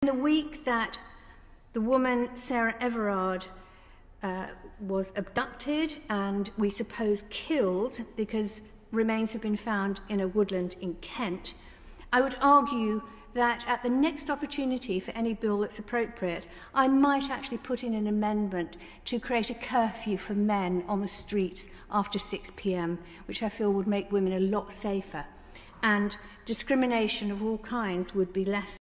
In the week that the woman, Sarah Everard, was abducted and we suppose killed because remains have been found in a woodland in Kent, I would argue that at the next opportunity for any bill that's appropriate, I might actually put in an amendment to create a curfew for men on the streets after 6 p.m, which I feel would make women a lot safer, and discrimination of all kinds would be less.